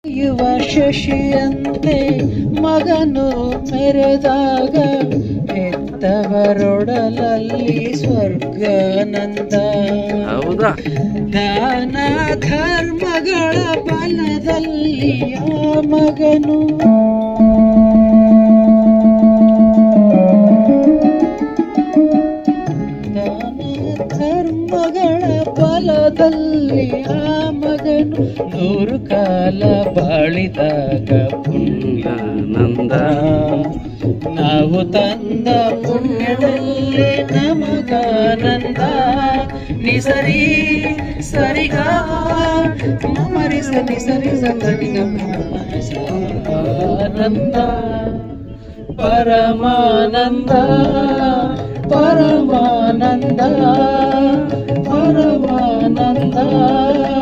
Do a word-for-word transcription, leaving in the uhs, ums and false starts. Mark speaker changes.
Speaker 1: ಯುವ ಶಶಿಯಂತೆ ಮಗನು ಮೆರೆದಾಗ ಹೆತ್ತವರೊಡಲಲ್ಲಿ ಸ್ವರ್ಗಾನಂದ.
Speaker 2: ಹೌದಾ?
Speaker 1: ದಾನ ಧರ್ಮಗಳ ಬಲದಲ್ಲಿ ಆ ಮಗನು ದಾನ ಧರ್ಮಗಳ ಬಲದಲ್ಲಿ ಆ ಮಗನು ನೂರು ಕಾಲ ಬಾಳಿದಾಗ
Speaker 2: ಪುಣ್ಯಾನಂದ.
Speaker 1: ನಾವು ತಂದ ಪುಣ್ಯದಲ್ಲಿ ನಮಗಾನಂದ. ನಿಸರಿ ಸರಿಗ ಮರಿಸ ನಿಸರಿ ಸರಿಗ ಆನಂದ ಪರಮಾನಂದ ಪರಮಾನಂದ ಪರಮಾನಂದ.